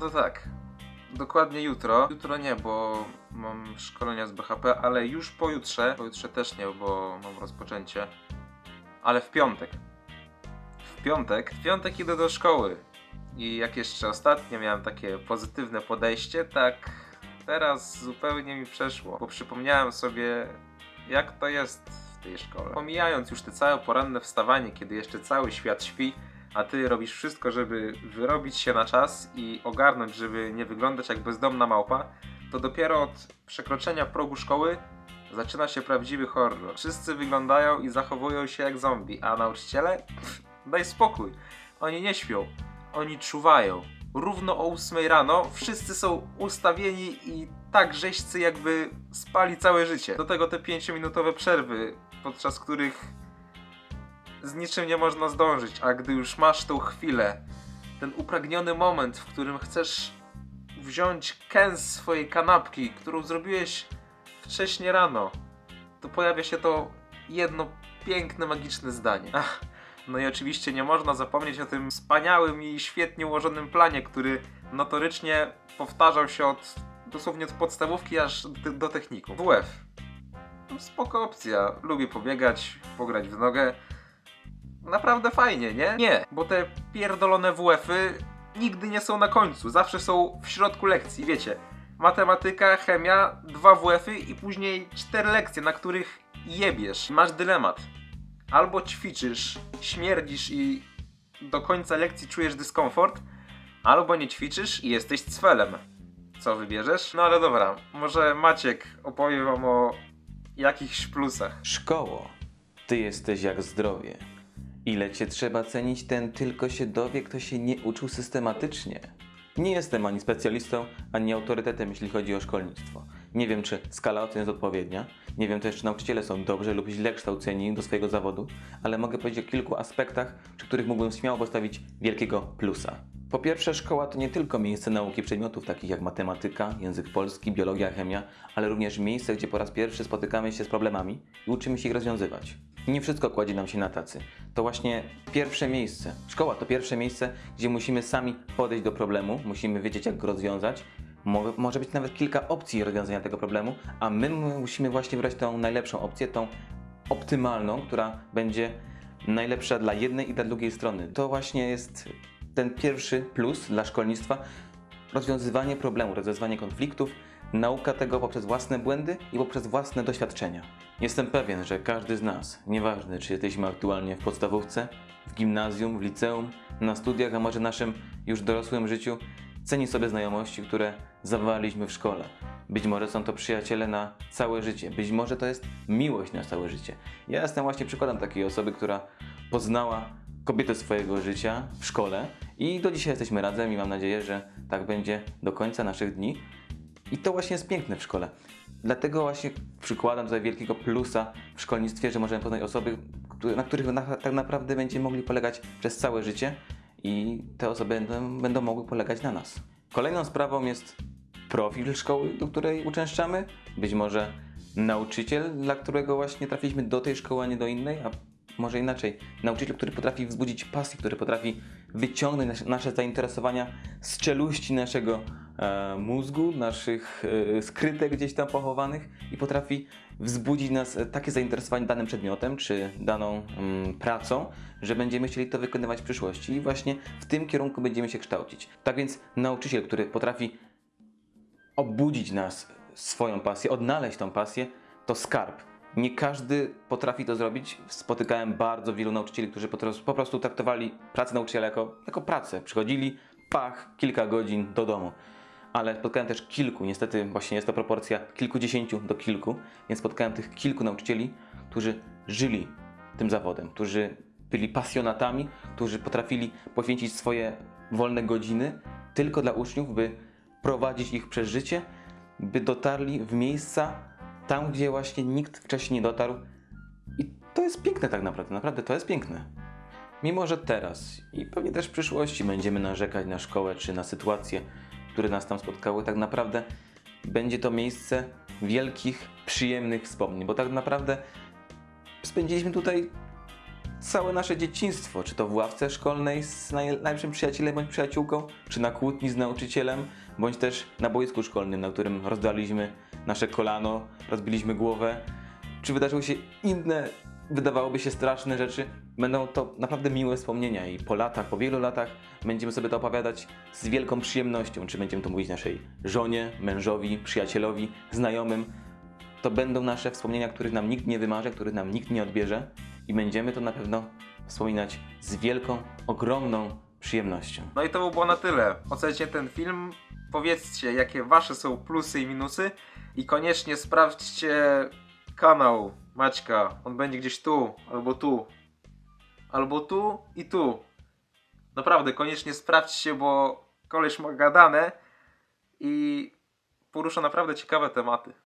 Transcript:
to tak. Dokładnie jutro. Jutro nie, bo mam szkolenia z BHP, ale już pojutrze. Pojutrze też nie, bo mam rozpoczęcie. Ale w piątek. W piątek idę do szkoły. I jak jeszcze ostatnio miałem takie pozytywne podejście, tak teraz zupełnie mi przeszło. Bo przypomniałem sobie, jak to jest w tej szkole. Pomijając już te całe poranne wstawanie, kiedy jeszcze cały świat śpi, a ty robisz wszystko, żeby wyrobić się na czas i ogarnąć, żeby nie wyglądać jak bezdomna małpa, to dopiero od przekroczenia progu szkoły zaczyna się prawdziwy horror. Wszyscy wyglądają i zachowują się jak zombie, a nauczyciele? Daj spokój. Oni nie śpią. Oni czuwają. Równo o 8 rano wszyscy są ustawieni i tak rzeźcy, jakby spali całe życie. Do tego te 5-minutowe przerwy, podczas których z niczym nie można zdążyć, a gdy już masz tą chwilę, ten upragniony moment, w którym chcesz wziąć kęs swojej kanapki, którą zrobiłeś wcześnie rano, to pojawia się to jedno piękne, magiczne zdanie. No i oczywiście nie można zapomnieć o tym wspaniałym i świetnie ułożonym planie, który notorycznie powtarzał się dosłownie od podstawówki aż do technikum. WF. Spoko opcja. Lubię pobiegać, pograć w nogę. Naprawdę fajnie, nie? Nie, bo te pierdolone WF-y nigdy nie są na końcu, zawsze są w środku lekcji, wiecie. Matematyka, chemia, 2 WF-y i później 4 lekcje, na których jebiesz. Masz dylemat. Albo ćwiczysz, śmierdzisz i do końca lekcji czujesz dyskomfort, albo nie ćwiczysz i jesteś cwelem. Co wybierzesz? No ale dobra, może Maciek opowie wam o jakichś plusach. Szkoło, ty jesteś jak zdrowie. Ile cię trzeba cenić, ten tylko się dowie, kto się nie uczył systematycznie. Nie jestem ani specjalistą, ani autorytetem, jeśli chodzi o szkolnictwo. Nie wiem, czy skala ocen jest odpowiednia. Nie wiem też, czy nauczyciele są dobrze lub źle kształceni do swojego zawodu, ale mogę powiedzieć o kilku aspektach, przy których mógłbym śmiało postawić wielkiego plusa. Po pierwsze, szkoła to nie tylko miejsce nauki przedmiotów takich jak matematyka, język polski, biologia, chemia, ale również miejsce, gdzie po raz pierwszy spotykamy się z problemami i uczymy się ich rozwiązywać. Nie wszystko kładzie nam się na tacy. To właśnie pierwsze miejsce. Szkoła to pierwsze miejsce, gdzie musimy sami podejść do problemu, musimy wiedzieć, jak go rozwiązać. Może być nawet kilka opcji rozwiązania tego problemu, a my musimy właśnie wybrać tą najlepszą opcję, tą optymalną, która będzie najlepsza dla jednej i dla drugiej strony. To właśnie jest ten pierwszy plus dla szkolnictwa. Rozwiązywanie problemów, rozwiązywanie konfliktów, nauka tego poprzez własne błędy i poprzez własne doświadczenia. Jestem pewien, że każdy z nas, nieważne czy jesteśmy aktualnie w podstawówce, w gimnazjum, w liceum, na studiach, a może naszym już dorosłym życiu, ceni sobie znajomości, które zawaliliśmy w szkole. Być może są to przyjaciele na całe życie, być może to jest miłość na całe życie. Ja jestem właśnie przykładem takiej osoby, która poznała kobietę swojego życia w szkole i do dzisiaj jesteśmy razem i mam nadzieję, że tak będzie do końca naszych dni. I to właśnie jest piękne w szkole. Dlatego właśnie przykładam tutaj wielkiego plusa w szkolnictwie, że możemy poznać osoby, na których tak naprawdę będziemy mogli polegać przez całe życie i te osoby będą mogły polegać na nas. Kolejną sprawą jest profil szkoły, do której uczęszczamy. Być może nauczyciel, dla którego właśnie trafiliśmy do tej szkoły, a nie do innej, a może inaczej. Nauczyciel, który potrafi wzbudzić pasję, który potrafi wyciągnąć nasze zainteresowania z czeluści naszego mózgu, naszych skrytek gdzieś tam pochowanych i potrafi wzbudzić nas takie zainteresowanie danym przedmiotem czy daną pracą, że będziemy chcieli to wykonywać w przyszłości i właśnie w tym kierunku będziemy się kształcić. Tak więc nauczyciel, który potrafi obudzić nas swoją pasję, odnaleźć tą pasję, to skarb. Nie każdy potrafi to zrobić. Spotykałem bardzo wielu nauczycieli, którzy po prostu traktowali pracę nauczyciela jako pracę. Przychodzili, kilka godzin do domu. Ale spotkałem też kilku, niestety właśnie jest to proporcja kilkudziesięciu do kilku, więc spotkałem tych kilku nauczycieli, którzy żyli tym zawodem, którzy byli pasjonatami, którzy potrafili poświęcić swoje wolne godziny tylko dla uczniów, by prowadzić ich przez życie, by dotarli w miejsca, tam gdzie właśnie nikt wcześniej nie dotarł. I to jest piękne tak naprawdę to jest piękne. Mimo że teraz i pewnie też w przyszłości będziemy narzekać na szkołę czy na sytuacje, które nas tam spotkały, tak naprawdę będzie to miejsce wielkich, przyjemnych wspomnień, bo tak naprawdę spędziliśmy tutaj całe nasze dzieciństwo, czy to w ławce szkolnej z najlepszym przyjacielem bądź przyjaciółką, czy na kłótni z nauczycielem, bądź też na boisku szkolnym, na którym rozdaliśmy nasze kolano, rozbiliśmy głowę, czy wydarzyły się inne, wydawałoby się straszne rzeczy. Będą to naprawdę miłe wspomnienia i po latach, po wielu latach będziemy sobie to opowiadać z wielką przyjemnością. Czy będziemy to mówić naszej żonie, mężowi, przyjacielowi, znajomym. To będą nasze wspomnienia, których nam nikt nie wymarzy, których nam nikt nie odbierze i będziemy to na pewno wspominać z wielką, ogromną przyjemnością. No i to by było na tyle. Ocencie ten film, powiedzcie jakie wasze są plusy i minusy i koniecznie sprawdźcie kanał Maćka. On będzie gdzieś tu, albo tu. Albo tu i tu. Naprawdę, koniecznie sprawdźcie, bo koleś ma gadane i porusza naprawdę ciekawe tematy.